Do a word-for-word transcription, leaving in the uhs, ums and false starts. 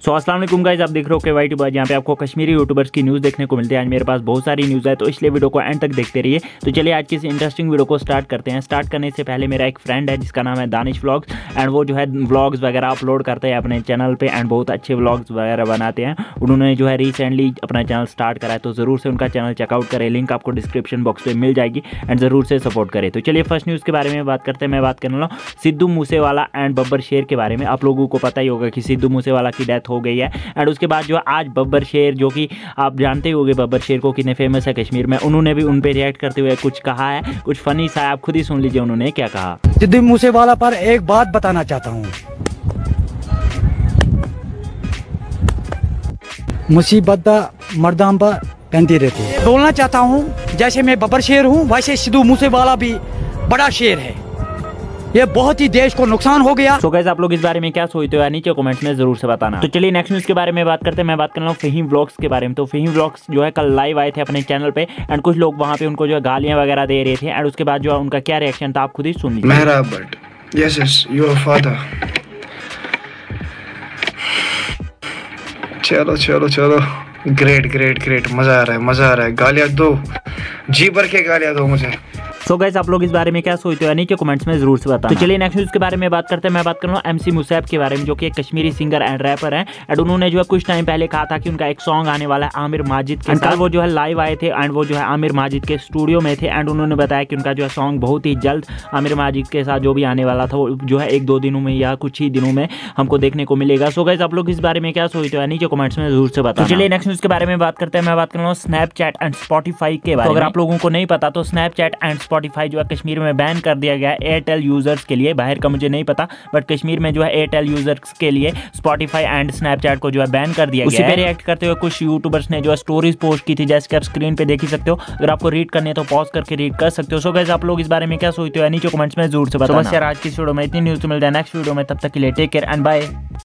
सो अस्सलाम वालेकुम गाइस, आप देख रहे हो के वाई टी बॉयज। यहाँ पे आपको कश्मीरी यूट्यूबर्स की न्यूज़ देखने को मिलती है। आज मेरे पास बहुत सारी न्यूज़ है, तो इसलिए वीडियो को एंड तक देखते रहिए। तो चलिए आज की इस इंटरेस्टिंग वीडियो को स्टार्ट करते हैं। स्टार्ट करने से पहले मेरा एक फ्रेंड है जिसका नाम है दानिश व्लॉग्स, एंड वो जो है व्लॉग्स वगैरह अपलोड करते हैं अपने चैनल पर, एंड बहुत अच्छे व्लॉग्स वगैरह बनाते हैं। उन्होंने जो है रिसेंटली अपना चैनल स्टार्ट करा है, तो ज़रूर से उनका चैनल चेकआउट करें। लिंक आपको डिस्क्रिप्शन बॉक्स में मिल जाएगी, एंड ज़रूर से सपोर्ट करें। तो चलिए फर्स्ट न्यूज़ के बारे में बात करते हैं। मैं बात करने वाला हूँ सिद्धू मूसेवाला एंड बब्बर शेर के बारे में। आप लोगों को पता ही होगा कि सिद्धू मूसेवाला की डेथ हो गई है, एंड उसके बाद जो आज बब्बर शेर, जो कि आप जानते ही होंगे बब्बर शेर को कितने फेमस है कश्मीर में, उन्होंने भी उन पे रिएक्ट करते हुए कुछ कहा है, कुछ फनी सा। आप खुद ही सुन लीजिए उन्होंने क्या कहा। सिद्धू मूसेवाला पर एक बात बताना चाहता हूँ, मुसीबत मर्दाम पर पहनती रहती है। बोलना चाहता हूँ जैसे मैं बब्बर शेर हूँ, वैसे सिद्धू मूसेवाला भी बड़ा शेर है। ये बहुत ही देश को नुकसान हो गया। सो गाइस, आप लोग इस बारे में क्या सोचते हो, नीचे कमेंट्स में जरूर से बताना। तो चलिए नेक्स्ट न्यूज़ के बारे में बात करते हैं। मैं बात कर रहा हूँ फहीम व्लॉग्स के बारे में। तो फहीम व्लॉग्स जो है कल लाइव आए थे अपने चैनल पे, एंड कुछ लोग वहाँ पे उनको जो है गालियाँ वगैरह दे रहे थे, एंड उसके बाद जो है उनका क्या रिएक्शन था आप खुद ही सुन लीजिए। Mehra but yes yes your father. चलो चलो चलो, ग्रेट ग्रेट ग्रेट, मजा आ रहा है मजा आ रहा है। गालियाँ दो, जी भर के गालियाँ दो मुझे। सो गाइस, आप लोग इस बारे में क्या सोचते हो, नीचे कमेंट्स में जरूर से बताना। तो चलिए नेक्स्ट न्यूज़ के बारे में बात करते हैं। मैं बात कर रहा हूँ एमसी मुसैब के बारे में, जो कि एक कश्मीरी सिंगर एंड रैपर हैं, एंड उन्होंने जो है कुछ टाइम पहले कहा था कि उनका एक सॉन्ग आने वाला है आमिर माजिद के साथ। वो जो है लाइव आए थे, एंड वो जो है आमिर माजिद के स्टूडियो में थे, एंड उन्होंने बताया कि उनका जो है सॉन्ग बहुत ही जल्द आमिर माजिद के साथ जो भी आने वाला था वो जो है एक दो दिनों में या कुछ ही दिनों में हमको देखने को मिलेगा। सो गाइस, आप लोग इस बारे में क्या सोचते हो, नीचे कमेंट्स में जरूर से बताना। चलिए नेक्स्ट न्यूज़ के बारे में बात करते हैं। मैं बात कर रहा हूँ स्नैपचैट एंड स्पॉटिफाई के बारे में। अगर आप लोगों को नहीं पता तो स्नैपचैट एंड स्पॉटिफाई जो है कश्मीर में बैन कर दिया गया है एयरटेल यूजर्स के लिए। बाहर का मुझे नहीं पता, बट कश्मीर में जो है एयरटेल यूजर्स के लिए स्पॉटिफाई एंड स्नैपचैट को जो है बैन कर दिया गया है। उसी पे रिएक्ट करते हुए कुछ यूट्यूबर्स ने जो है स्टोरीज पोस्ट की थी, जैसे कि आप स्क्रीन पे देख ही सकते हो। अगर आपको रीड करनी है तो पॉज करके रीड कर सकते हो। सो गाइस, आप लोग इस बारे में क्या सोचते हो, नीचे कमेंट्स में जरूर से बताना। बस यार आज की वीडियो में इतनी न्यूज़ मिल जाए नेक्स्ट वीडियो में, तब तक के लिए टेक केयर एंड बाय।